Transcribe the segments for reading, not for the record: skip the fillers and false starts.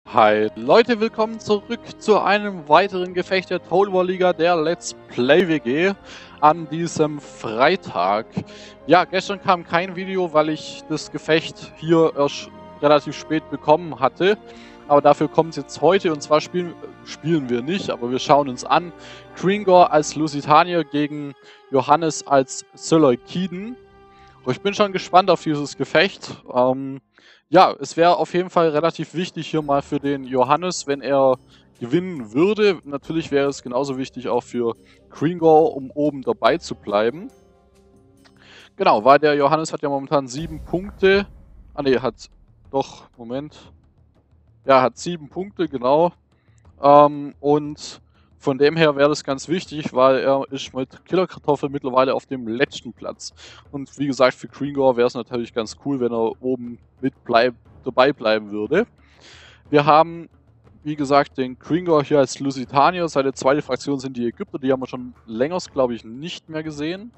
Hi Leute, willkommen zurück zu einem weiteren Gefecht der Total War Liga der Let's Play WG an diesem Freitag. Ja, gestern kam kein Video, weil ich das Gefecht hier erst relativ spät bekommen hatte. Aber dafür kommt es jetzt heute, und zwar spielen wir nicht, aber wir schauen uns an. Kringor als Lusitanier gegen Johannes als Seleukiden. Ich bin schon gespannt auf dieses Gefecht. Ja, es wäre auf jeden Fall relativ wichtig hier mal für den Johannes, wenn er gewinnen würde. Natürlich wäre es genauso wichtig auch für Kringor, um oben dabei zu bleiben. Genau, weil der Johannes hat ja momentan 7 Punkte. Ah ne, hat doch, Moment. Ja, hat 7 Punkte, genau. Und von dem her wäre das ganz wichtig, weil er ist mit Killerkartoffel mittlerweile auf dem letzten Platz. Und wie gesagt, für Kringor wäre es natürlich ganz cool, wenn er oben dabei bleiben würde. Wir haben, wie gesagt, den Kringor hier als Lusitanier. Seine zweite Fraktion sind die Ägypter, die haben wir schon länger, glaube ich, nicht mehr gesehen.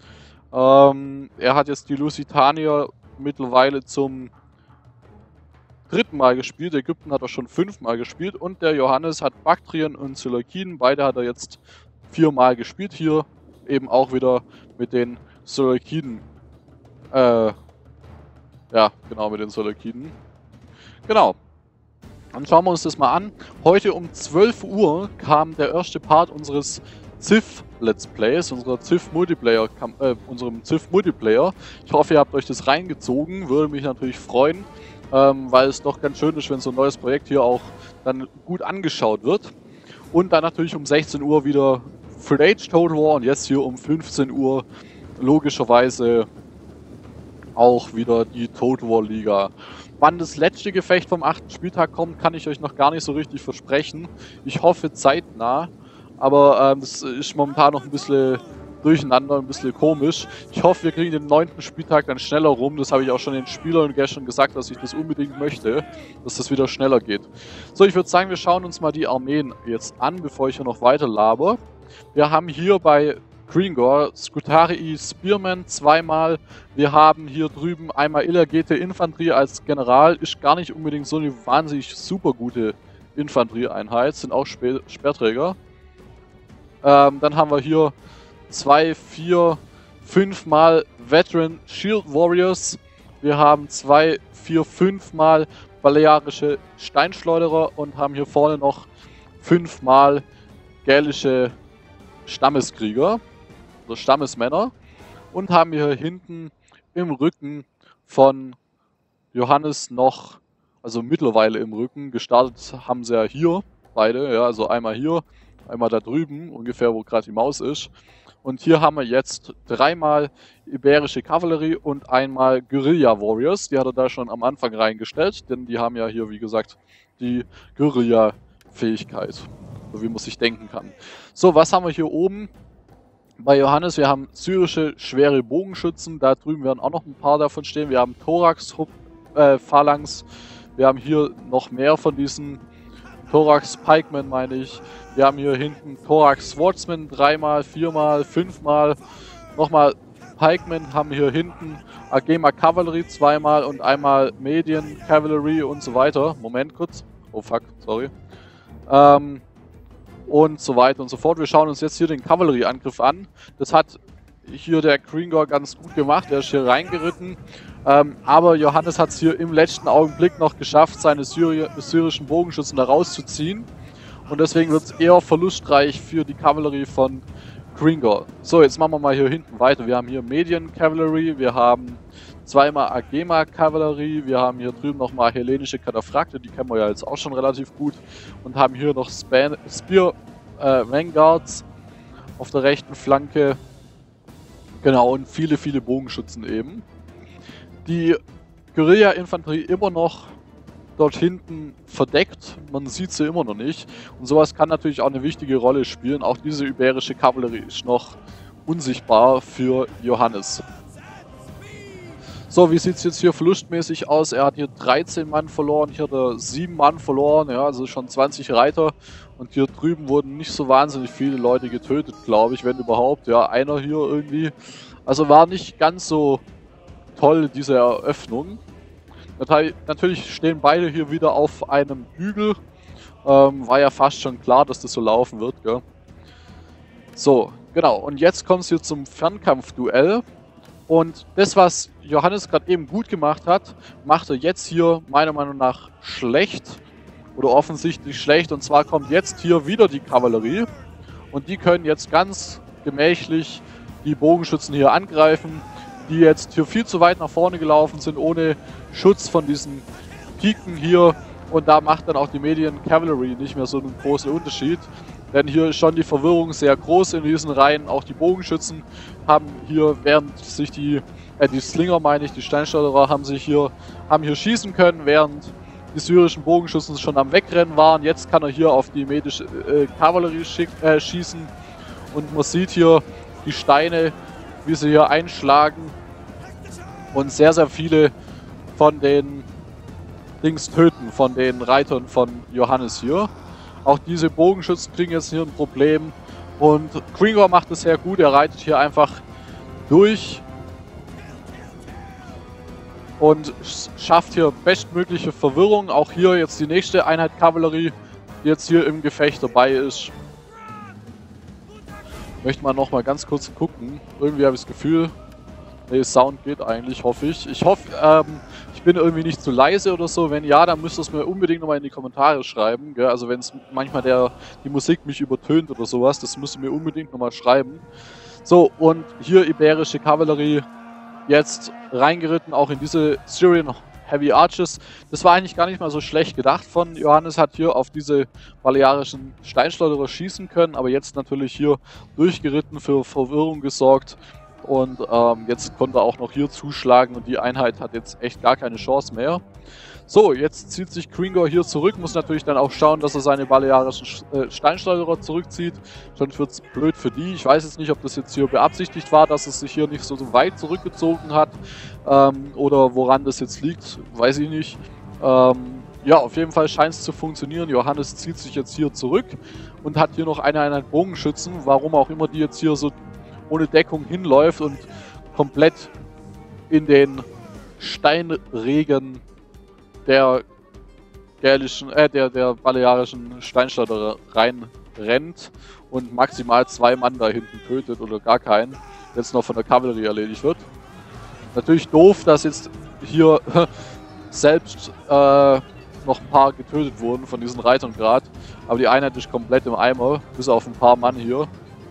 Er hat jetzt die Lusitanier mittlerweile zum 3. Mal gespielt. Ägypten hat er schon 5 Mal gespielt und der Johannes hat Baktrien und Seleukiden. Beide hat er jetzt 4 Mal gespielt. Hier eben auch wieder mit den Seleukiden. Ja, genau, mit den Seleukiden. Genau. Dann schauen wir uns das mal an. Heute um 12 Uhr kam der erste Part unseres Civ Let's Plays, unserem Civ Multiplayer. Ich hoffe, ihr habt euch das reingezogen. Würde mich natürlich freuen. Weil es doch ganz schön ist, wenn so ein neues Projekt hier auch dann gut angeschaut wird. Und dann natürlich um 16 Uhr wieder Full Age Total War und jetzt hier um 15 Uhr logischerweise auch wieder die Total War Liga. Wann das letzte Gefecht vom 8. Spieltag kommt, kann ich euch noch gar nicht so richtig versprechen. Ich hoffe zeitnah, aber das ist momentan noch ein bisschen durcheinander, ein bisschen komisch. Ich hoffe, wir kriegen den 9. Spieltag dann schneller rum. Das habe ich auch schon den Spielern gestern gesagt, dass ich das unbedingt möchte, dass das wieder schneller geht. So, ich würde sagen, wir schauen uns mal die Armeen jetzt an, bevor ich hier noch weiter laber. Wir haben hier bei Kringor Scutarii Spearman 2-mal. Wir haben hier drüben einmal Illergete Infanterie als General. Ist gar nicht unbedingt so eine wahnsinnig super gute Infanterieeinheit. Sind auch Speerträger. Dann haben wir hier 2, 4, 5 Mal Veteran Shield Warriors. Wir haben 2, 4, 5 Mal balearische Steinschleuderer und haben hier vorne noch 5 Mal gälische Stammeskrieger oder Stammesmänner und haben hier hinten im Rücken von Johannes noch, also mittlerweile im Rücken, gestartet haben sie ja hier beide, ja, also einmal hier, einmal da drüben, ungefähr wo gerade die Maus ist. Und hier haben wir jetzt 3 Mal iberische Kavallerie und einmal Guerilla Warriors. Die hat er da schon am Anfang reingestellt, denn die haben ja hier, wie gesagt, die Guerilla-Fähigkeit, so wie man sich denken kann. So, was haben wir hier oben? Bei Johannes, wir haben syrische schwere Bogenschützen, da drüben werden auch noch ein paar davon stehen. Wir haben Thorax-Phalanx, wir haben hier noch mehr von diesen Thorax-Pikemen, meine ich. Wir haben hier hinten Thorax Swordsman 3 Mal, 4 Mal, 5 Mal. Nochmal Pikemen haben hier hinten Agema Cavalry 2 Mal und einmal Median Cavalry und so weiter. Moment kurz. Oh fuck, sorry. Und so weiter und so fort. Wir schauen uns jetzt hier den Kavallerieangriff an. Das hat hier der Kringor ganz gut gemacht. Er ist hier reingeritten. Aber Johannes hat es hier im letzten Augenblick noch geschafft, seine syrischen Bogenschützen da rauszuziehen. Und deswegen wird es eher verlustreich für die Kavallerie von Kringor. So, jetzt machen wir mal hier hinten weiter. Wir haben hier Median Cavalry, wir haben 2 Mal Agema Kavallerie, wir haben hier drüben nochmal hellenische Kataphrakte, die kennen wir ja jetzt auch schon relativ gut. Und haben hier noch Spear Vanguards auf der rechten Flanke. Genau, und viele, viele Bogenschützen eben. Die Guerilla-Infanterie immer noch dort hinten verdeckt, man sieht sie immer noch nicht. Und sowas kann natürlich auch eine wichtige Rolle spielen. Auch diese iberische Kavallerie ist noch unsichtbar für Johannes. So, wie sieht es jetzt hier verlustmäßig aus? Er hat hier 13 Mann verloren, hier hat er 7 Mann verloren, ja, also schon 20 Reiter. Und hier drüben wurden nicht so wahnsinnig viele Leute getötet, glaube ich, wenn überhaupt. Ja, einer hier irgendwie. Also war nicht ganz so toll, diese Eröffnung. Natürlich stehen beide hier wieder auf einem Hügel. War ja fast schon klar, dass das so laufen wird, gell? So, genau. Und jetzt kommt es hier zum Fernkampfduell. Und das, was Johannes gerade eben gut gemacht hat, macht er jetzt hier meiner Meinung nach schlecht. Oder offensichtlich schlecht. Und zwar kommt jetzt hier wieder die Kavallerie. Und die können jetzt ganz gemächlich die Bogenschützen hier angreifen, die jetzt hier viel zu weit nach vorne gelaufen sind, ohne Schutz von diesen Piken hier. Und da macht dann auch die Median Cavalry nicht mehr so einen großen Unterschied. Denn hier ist schon die Verwirrung sehr groß in diesen Reihen. Auch die Bogenschützen haben hier, während sich die Slinger, meine ich, die Steinschleuderer, haben hier schießen können, während die syrischen Bogenschützen schon am Wegrennen waren. Jetzt kann er hier auf die medische Kavallerie schießen. Und man sieht hier die Steine, wie sie hier einschlagen. Und sehr, sehr viele von den Dings töten, von den Reitern von Johannes hier. Auch diese Bogenschützen kriegen jetzt hier ein Problem. Und Gringor macht es sehr gut. Er reitet hier einfach durch. Und schafft hier bestmögliche Verwirrung. Auch hier jetzt die nächste Einheit Kavallerie, die jetzt hier im Gefecht dabei ist. Möchte mal noch mal ganz kurz gucken. Irgendwie habe ich das Gefühl, nee, Sound geht eigentlich, hoffe ich. Ich hoffe, ich bin irgendwie nicht zu leise oder so. Wenn ja, dann müsst ihr es mir unbedingt nochmal in die Kommentare schreiben. Gell? Also wenn es manchmal die Musik mich übertönt oder sowas, das müsst ihr mir unbedingt nochmal schreiben. So, und hier iberische Kavallerie jetzt reingeritten, auch in diese Syrian Heavy Arches. Das war eigentlich gar nicht mal so schlecht gedacht von Johannes, hat hier auf diese balearischen Steinschleuderer schießen können, aber jetzt natürlich hier durchgeritten, für Verwirrung gesorgt. Und jetzt konnte er auch noch hier zuschlagen und die Einheit hat jetzt echt gar keine Chance mehr. So, jetzt zieht sich Gringor hier zurück, muss natürlich dann auch schauen, dass er seine balearischen Steinschleuderer zurückzieht. Sonst wird es blöd für die. Ich weiß jetzt nicht, ob das jetzt hier beabsichtigt war, dass es sich hier nicht so weit zurückgezogen hat. Oder woran das jetzt liegt, weiß ich nicht. Ja, auf jeden Fall scheint es zu funktionieren. Johannes zieht sich jetzt hier zurück und hat hier noch eine Einheit Bogenschützen. Warum auch immer die jetzt hier so ohne Deckung hinläuft und komplett in den Steinregen der balearischen Steinschleuderer reinrennt und maximal 2 Mann da hinten tötet oder gar keinen, jetzt noch von der Kavallerie erledigt wird. Natürlich doof, dass jetzt hier selbst noch ein paar getötet wurden von diesen Reitern gerade, aber die Einheit ist komplett im Eimer, bis auf ein paar Mann hier.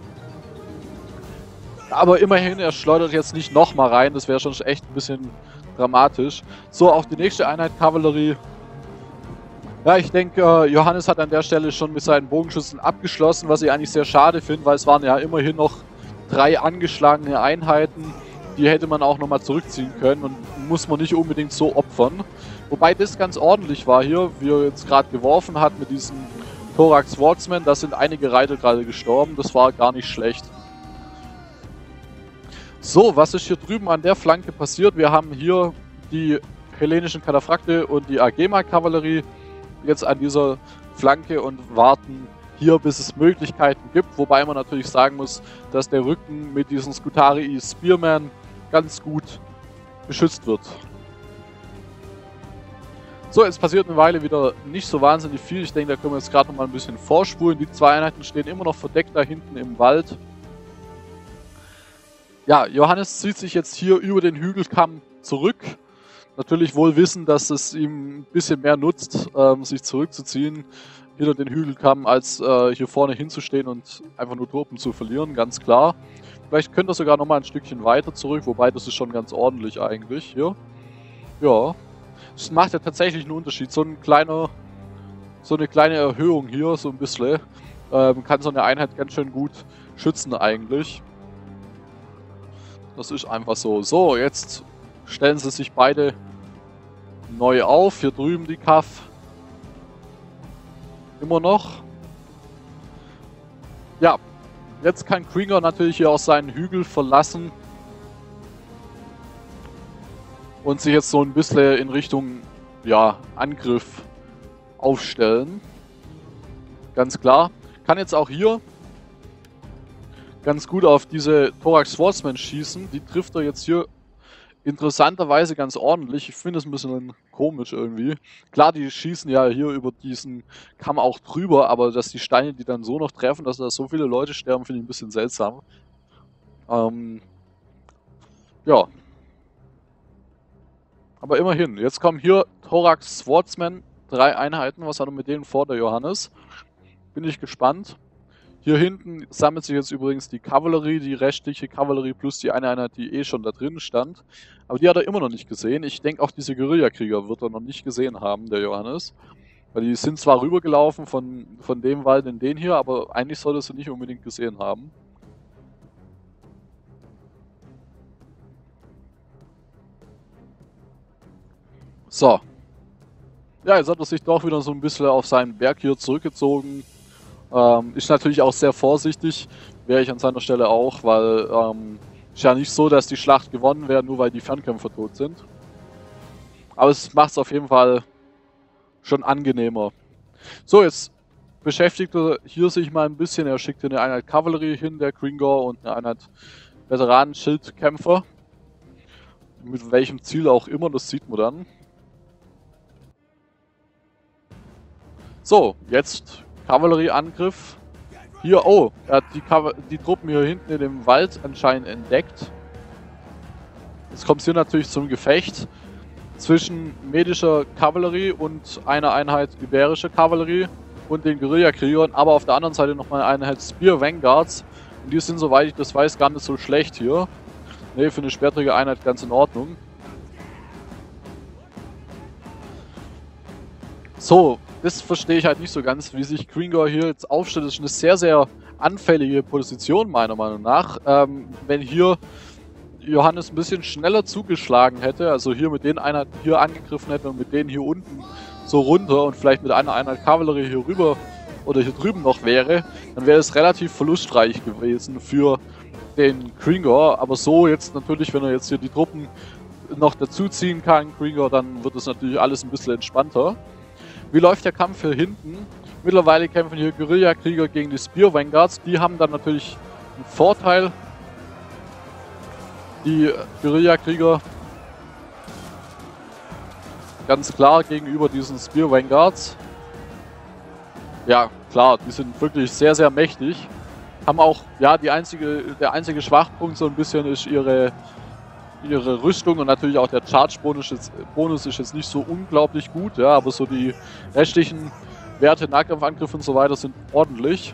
Aber immerhin, er schleudert jetzt nicht nochmal rein, das wäre schon echt ein bisschen dramatisch. So, auch die nächste Einheit Kavallerie. Ja, ich denke, Johannes hat an der Stelle schon mit seinen Bogenschützen abgeschlossen, was ich eigentlich sehr schade finde, weil es waren ja immerhin noch 3 angeschlagene Einheiten. Die hätte man auch nochmal zurückziehen können und muss man nicht unbedingt so opfern. Wobei das ganz ordentlich war hier, wie er jetzt gerade geworfen hat mit diesem Thorax Swordsman. Da sind einige Reiter gerade gestorben, das war gar nicht schlecht. So, was ist hier drüben an der Flanke passiert? Wir haben hier die hellenischen Kataphrakte und die Agema-Kavallerie jetzt an dieser Flanke und warten hier, bis es Möglichkeiten gibt. Wobei man natürlich sagen muss, dass der Rücken mit diesen Scutarii Spearman ganz gut beschützt wird. So, jetzt passiert eine Weile wieder nicht so wahnsinnig viel. Ich denke, da können wir jetzt gerade noch mal ein bisschen vorspulen. Die 2 Einheiten stehen immer noch verdeckt da hinten im Wald. Ja, Johannes zieht sich jetzt hier über den Hügelkamm zurück. Natürlich wohl wissen, dass es ihm ein bisschen mehr nutzt, sich zurückzuziehen hinter den Hügelkamm, als hier vorne hinzustehen und einfach nur Truppen zu verlieren, ganz klar. Vielleicht könnte er sogar noch mal ein Stückchen weiter zurück, wobei das ist schon ganz ordentlich eigentlich hier. Ja, das macht ja tatsächlich einen Unterschied. So eine kleine Erhöhung hier, so ein bisschen, kann so eine Einheit ganz schön gut schützen eigentlich. Das ist einfach so. So, jetzt stellen sie sich beide neu auf. Hier drüben die Kaff. Immer noch. Ja, jetzt kann Gringor natürlich hier auch seinen Hügel verlassen. Und sich jetzt so ein bisschen in Richtung, ja, Angriff aufstellen. Ganz klar. Kann jetzt auch hier ganz gut auf diese Thorax Swordsman schießen. Die trifft er jetzt hier interessanterweise ganz ordentlich. Ich finde es ein bisschen komisch irgendwie. Klar, die schießen ja hier über diesen Kamm auch drüber, aber dass die Steine die dann so noch treffen, dass da so viele Leute sterben, finde ich ein bisschen seltsam. Ja. Aber immerhin, jetzt kommen hier Thorax Swordsman, 3 Einheiten. Was hat er mit denen vor, der Johannes? Bin ich gespannt. Hier hinten sammelt sich jetzt übrigens die Kavallerie, die restliche Kavallerie plus die eine Einheit, die eh schon da drin stand. Aber die hat er immer noch nicht gesehen. Ich denke auch diese Guerillakrieger wird er noch nicht gesehen haben, der Johannes. Weil die sind zwar rübergelaufen von dem Wald in den hier, aber eigentlich sollte sie nicht unbedingt gesehen haben. So. Ja, jetzt hat er sich doch wieder so ein bisschen auf seinen Berg hier zurückgezogen. Ist natürlich auch sehr vorsichtig, wäre ich an seiner Stelle auch, weil ist ja nicht so, dass die Schlacht gewonnen wäre, nur weil die Fernkämpfer tot sind. Aber es macht es auf jeden Fall schon angenehmer. So, jetzt beschäftigt er hier sich mal ein bisschen. Er schickt hier eine Einheit Kavallerie hin, der Gringor, und eine Einheit Veteranen-Schildkämpfer. Mit welchem Ziel auch immer, das sieht man dann. So, jetzt Kavallerieangriff. Hier, oh, er hat die Truppen hier hinten in dem Wald anscheinend entdeckt. Jetzt kommt es hier natürlich zum Gefecht zwischen medischer Kavallerie und einer Einheit iberische Kavallerie und den Guerillakriegern, aber auf der anderen Seite nochmal eine Einheit Spear Vanguards. Und die sind, soweit ich das weiß, gar nicht so schlecht hier. Ne, für eine schwerträge Einheit ganz in Ordnung. So, das verstehe ich halt nicht so ganz, wie sich Gringor hier jetzt aufstellt. Das ist eine sehr, sehr anfällige Position, meiner Meinung nach. Wenn hier Johannes ein bisschen schneller zugeschlagen hätte, also hier mit den Einheiten hier angegriffen hätte und mit denen hier unten so runter und vielleicht mit einer Einheit Kavallerie hier rüber oder hier drüben noch wäre, dann wäre es relativ verlustreich gewesen für den Gringor. Aber so jetzt natürlich, wenn er jetzt hier die Truppen noch dazuziehen kann, Gringor, dann wird es natürlich alles ein bisschen entspannter. Wie läuft der Kampf hier hinten? Mittlerweile kämpfen hier Guerillakrieger gegen die Spear Vanguards. Die haben dann natürlich einen Vorteil. Die Guerillakrieger ganz klar gegenüber diesen Spear Vanguards. Ja, klar, die sind wirklich sehr, sehr mächtig. Haben auch, ja, der einzige Schwachpunkt so ein bisschen ist ihre Rüstung und natürlich auch der Charge-Bonus ist jetzt nicht so unglaublich gut, ja, aber so die restlichen Werte, Nahkampfangriff und so weiter sind ordentlich.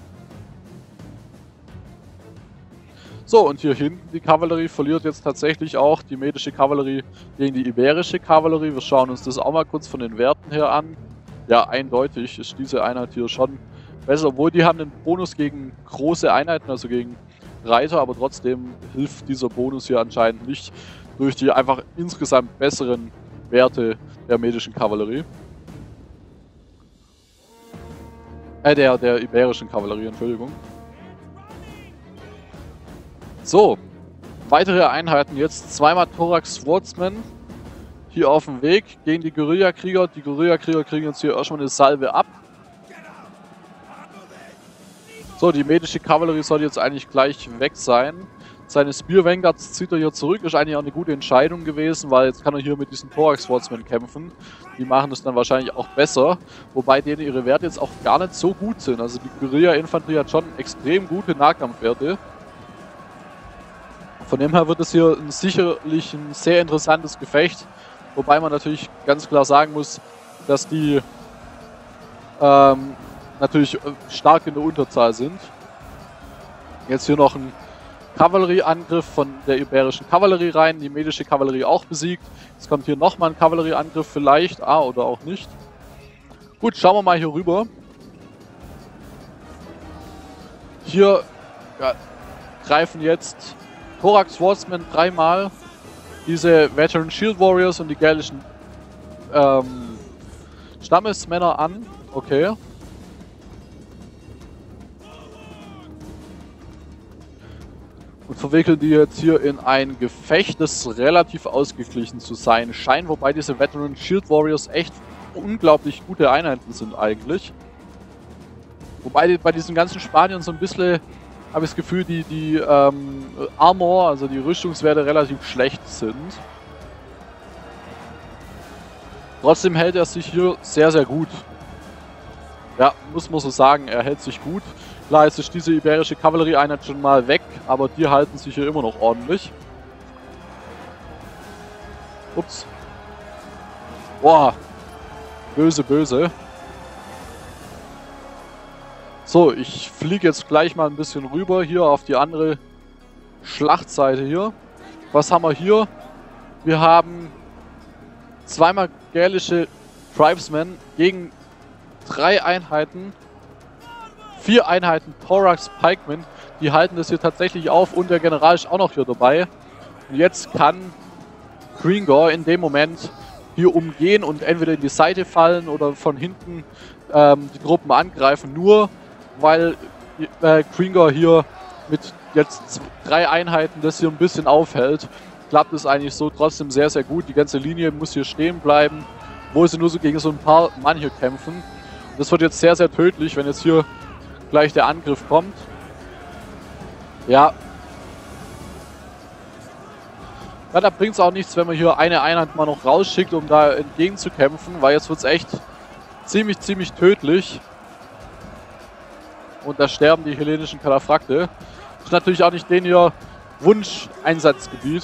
So, und hier hinten die Kavallerie verliert jetzt tatsächlich auch die medische Kavallerie gegen die iberische Kavallerie. Wir schauen uns das auch mal kurz von den Werten her an. Ja, eindeutig ist diese Einheit hier schon besser, obwohl die haben einen Bonus gegen große Einheiten, also gegen Reiter, aber trotzdem hilft dieser Bonus hier anscheinend nicht durch die einfach insgesamt besseren Werte der medischen Kavallerie. Der iberischen Kavallerie, Entschuldigung. So, weitere Einheiten jetzt. Zweimal Thorax Swordsman hier auf dem Weg gegen die Guerillakrieger. Die Guerillakrieger kriegen jetzt hier erstmal eine Salve ab. So, die medische Kavallerie soll jetzt eigentlich gleich weg sein. Seine Spear Vanguards zieht er hier zurück. Ist eigentlich auch eine gute Entscheidung gewesen, weil jetzt kann er hier mit diesen Thorax Swordsmen kämpfen. Die machen das dann wahrscheinlich auch besser. Wobei denen ihre Werte jetzt auch gar nicht so gut sind. Also die Guerilla-Infanterie hat schon extrem gute Nahkampfwerte. Von dem her wird es hier sicherlich ein sehr interessantes Gefecht. Wobei man natürlich ganz klar sagen muss, dass die natürlich stark in der Unterzahl sind. Jetzt hier noch ein Kavallerieangriff von der iberischen Kavallerie rein, die medische Kavallerie auch besiegt. Jetzt kommt hier nochmal ein Kavallerieangriff vielleicht, oder auch nicht. Gut, schauen wir mal hier rüber. Hier greifen jetzt Thorax Swordsman dreimal diese Veteran Shield Warriors und die gälischen Stammesmänner an. Okay. Und verwickeln die jetzt hier in ein Gefecht, das relativ ausgeglichen zu sein scheint, wobei diese Veteran Shield Warriors echt unglaublich gute Einheiten sind eigentlich. Wobei bei diesen ganzen Spaniern so ein bisschen habe ich das Gefühl, die Armor, also die Rüstungswerte relativ schlecht sind. Trotzdem hält er sich hier sehr, sehr gut. Ja, muss man so sagen, er hält sich gut. Klar, jetzt ist diese iberische Kavallerieeinheit schon mal weg, aber die halten sich hier immer noch ordentlich. Ups. Boah. Böse, böse. So, ich fliege jetzt gleich mal ein bisschen rüber hier auf die andere Schlachtseite hier. Was haben wir hier? Wir haben zweimal gälische Tribesmen gegen 3 Einheiten, 4 Einheiten Thorax Pikemen. Die halten das hier tatsächlich auf und der General ist auch noch hier dabei. Und jetzt kann Gringor in dem Moment hier umgehen und entweder in die Seite fallen oder von hinten die Truppen angreifen. Nur weil Gringor hier mit jetzt 3 Einheiten das hier ein bisschen aufhält, klappt es eigentlich so trotzdem sehr, sehr gut. Die ganze Linie muss hier stehen bleiben, wo sie nur so gegen so ein paar Mann hier kämpfen. Das wird jetzt sehr, sehr tödlich, wenn jetzt hier gleich der Angriff kommt. Ja. Ja, da bringt es auch nichts, wenn man hier eine Einheit mal noch rausschickt, um da entgegenzukämpfen, weil jetzt wird es echt ziemlich, ziemlich tödlich. Und da sterben die hellenischen Kataphrakte. Das ist natürlich auch nicht den hier Wunsch-Einsatzgebiet.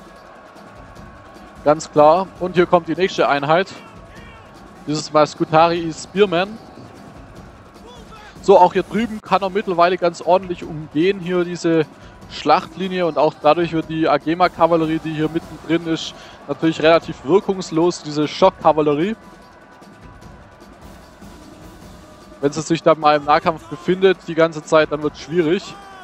Ganz klar. Und hier kommt die nächste Einheit. Dieses Mal Skutari Spearman. So, auch hier drüben kann er mittlerweile ganz ordentlich umgehen, hier diese Schlachtlinie. Und auch dadurch wird die Agema-Kavallerie, die hier mittendrin ist, natürlich relativ wirkungslos, diese Schock-Kavallerie. Wenn sie sich dann mal im Nahkampf befindet, die ganze Zeit, dann wird es schwierig.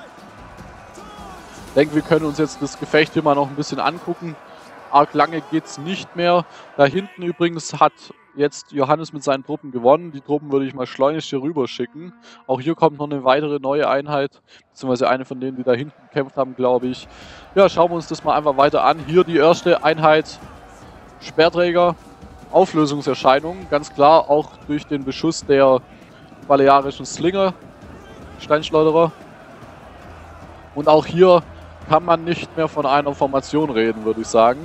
Ich denke, wir können uns jetzt das Gefecht hier mal noch ein bisschen angucken. Arg lange geht es nicht mehr. Da hinten übrigens hat jetzt Johannes mit seinen Truppen gewonnen. Die Truppen würde ich mal schleunigst hier rüber schicken. Auch hier kommt noch eine weitere neue Einheit, beziehungsweise eine von denen, die da hinten gekämpft haben, glaube ich. Ja, schauen wir uns das mal einfach weiter an. Hier die erste Einheit Speerträger, Auflösungserscheinung, ganz klar auch durch den Beschuss der balearischen Slinger, Steinschleuderer. Und auch hier kann man nicht mehr von einer Formation reden, würde ich sagen.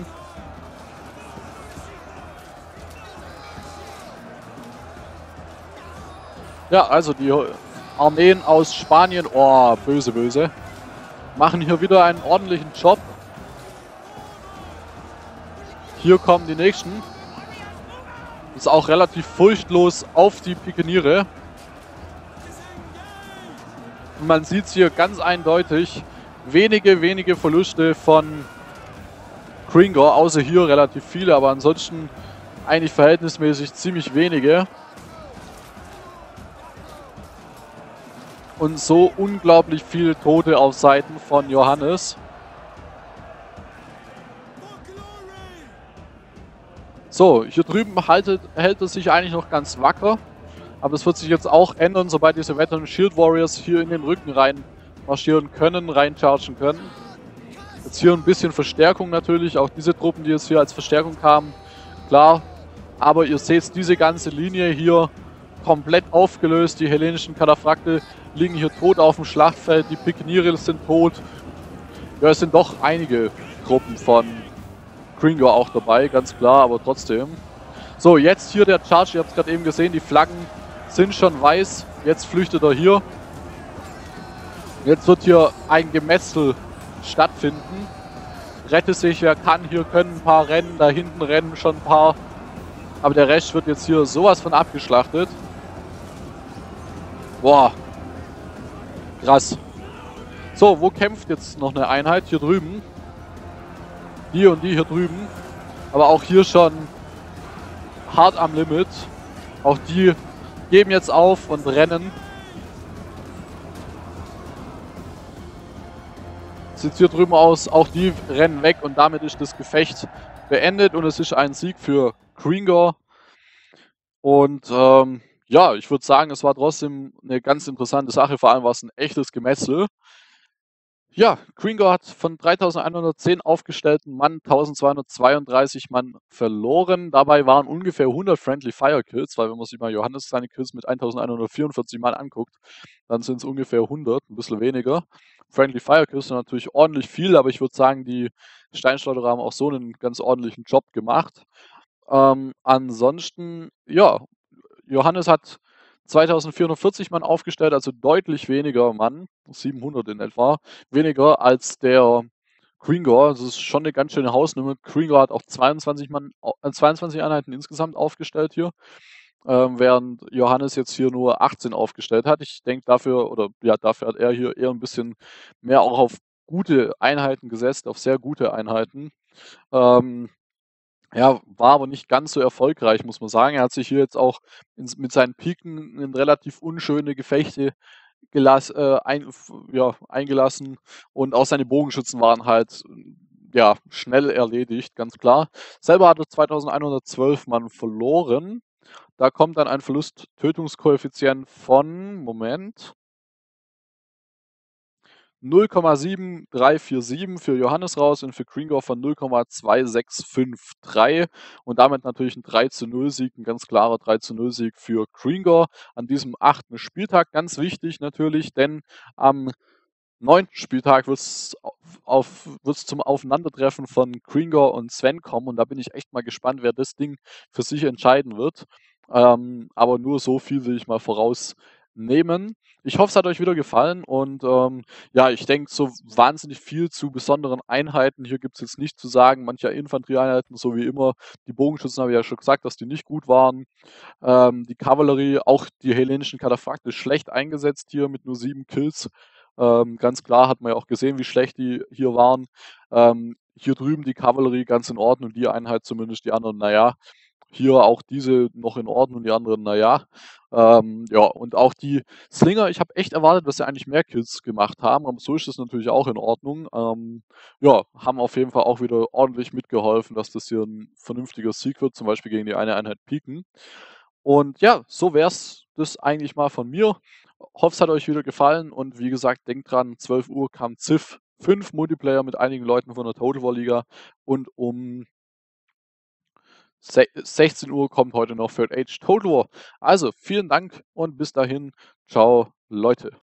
Ja, also die Armeen aus Spanien, oh, böse, böse, machen hier wieder einen ordentlichen Job. Hier kommen die nächsten. Ist auch relativ furchtlos auf die Pikeniere. Und man sieht es hier ganz eindeutig. Wenige Verluste von Gringor, außer hier relativ viele, aber ansonsten eigentlich verhältnismäßig ziemlich wenige. Und so unglaublich viele Tote auf Seiten von Johannes. So, hier drüben hält es sich eigentlich noch ganz wacker. Aber das wird sich jetzt auch ändern, sobald diese Veteran Shield Warriors hier in den Rücken rein marschieren können, reinchargen können. Jetzt hier ein bisschen Verstärkung natürlich, auch diese Truppen, die jetzt hier als Verstärkung kamen, klar. Aber ihr seht diese ganze Linie hier komplett aufgelöst. Die hellenischen Kataphrakte liegen hier tot auf dem Schlachtfeld, die Pikeniere sind tot. Ja, es sind doch einige Truppen von Gringor auch dabei, ganz klar, aber trotzdem. So, jetzt hier der Charge, ihr habt es gerade eben gesehen, die Flaggen sind schon weiß. Jetzt flüchtet er hier. Jetzt wird hier ein Gemetzel stattfinden. Rette sich, wer kann. Hier können ein paar rennen, da hinten rennen schon ein paar. Aber der Rest wird jetzt hier sowas von abgeschlachtet. Boah. Krass. So, wo kämpft jetzt noch eine Einheit? Hier drüben. Die und die hier drüben. Aber auch hier schon hart am Limit. Auch die geben jetzt auf und rennen. Sieht hier drüben aus, auch die rennen weg und damit ist das Gefecht beendet und es ist ein Sieg für Gringor. Und ja, ich würde sagen, es war trotzdem eine ganz interessante Sache, vor allem war es ein echtes Gemetzel. Ja, Gringo hat von 3110 aufgestellten Mann 1232 Mann verloren. Dabei waren ungefähr 100 Friendly Fire Kills, weil wenn man sich mal Johannes seine Kills mit 1144 Mann anguckt, dann sind es ungefähr 100, ein bisschen weniger. Friendly Fire Kills sind natürlich ordentlich viel, aber ich würde sagen, die Steinschleuderer haben auch so einen ganz ordentlichen Job gemacht. Ansonsten, ja, Johannes hat 2440 Mann aufgestellt, also deutlich weniger Mann, 700 in etwa, weniger als der Gringor. Das ist schon eine ganz schöne Hausnummer. Gringor hat auch 22 Mann, 22 Einheiten insgesamt aufgestellt hier, während Johannes jetzt hier nur 18 aufgestellt hat. Ich denke dafür, oder ja, dafür hat er hier eher ein bisschen mehr auch auf gute Einheiten gesetzt, auf sehr gute Einheiten. Ähm, ja, war aber nicht ganz so erfolgreich, muss man sagen. Er hat sich hier jetzt auch mit seinen Piken in relativ unschöne Gefechte eingelassen und auch seine Bogenschützen waren halt ja, schnell erledigt, ganz klar. Selber hat er 2112 Mann verloren. Da kommt dann ein Verlust-Tötungskoeffizient von, Moment, 0,7347 für Johannes raus und für Gringor von 0,2653 und damit natürlich ein 3:0 Sieg, ein ganz klarer 3:0 Sieg für Gringor an diesem 8. Spieltag. Ganz wichtig natürlich, denn am 9. Spieltag wird's zum Aufeinandertreffen von Gringor und Sven kommen und da bin ich echt mal gespannt, wer das Ding für sich entscheiden wird. Aber nur so viel will ich mal vorausnehmen. Ich hoffe, es hat euch wieder gefallen und ja, ich denke, so wahnsinnig viel zu besonderen Einheiten hier gibt es jetzt nicht zu sagen. Manche Infanterieeinheiten, so wie immer, die Bogenschützen habe ich ja schon gesagt, dass die nicht gut waren. Die Kavallerie, auch die hellenischen Kataphrakt, ist schlecht eingesetzt hier mit nur 7 Kills. Ganz klar hat man ja auch gesehen, wie schlecht die hier waren. Hier drüben die Kavallerie ganz in Ordnung, die Einheit zumindest, die anderen, naja. Hier auch diese noch in Ordnung, die anderen, naja. Ja, und auch die Slinger, ich habe echt erwartet, dass sie eigentlich mehr Kills gemacht haben, aber so ist es natürlich auch in Ordnung. Ja, haben auf jeden Fall auch wieder ordentlich mitgeholfen, dass das hier ein vernünftiger Sieg wird, zum Beispiel gegen die eine Einheit Piken. Und ja, so wär's das eigentlich mal von mir. Hoffe, es hat euch wieder gefallen und wie gesagt, denkt dran, 12 Uhr kam Civ 5 Multiplayer mit einigen Leuten von der Total War Liga und um 16 Uhr kommt heute noch Third Age Total War. Also, vielen Dank und bis dahin. Ciao, Leute.